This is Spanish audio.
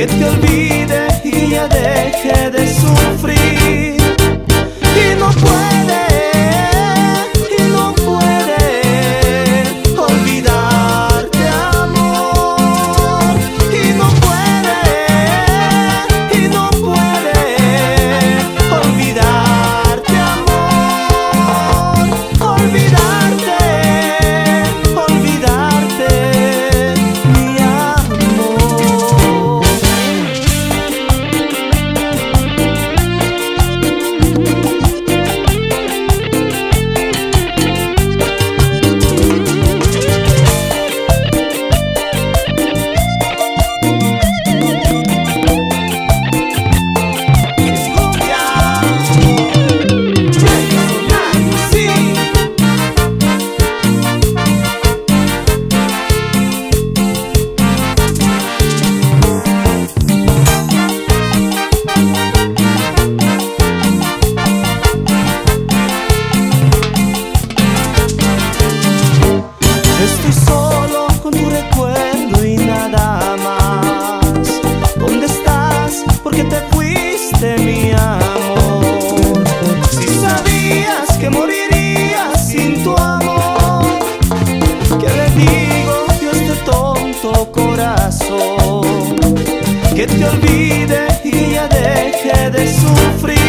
que te olvide y ya deje de sufrir. Y no puede olvidarte, amor. Y no puede olvidarte, amor. Olvidarte, mi amor. Estoy solo con tu recuerdo y nada más. ¿Dónde estás? ¿Por qué te fuiste, mi amor? Si sabías que moriría sin tu amor, ¿qué le digo yo a este tonto corazón? Que te olvide y ya deje de sufrir.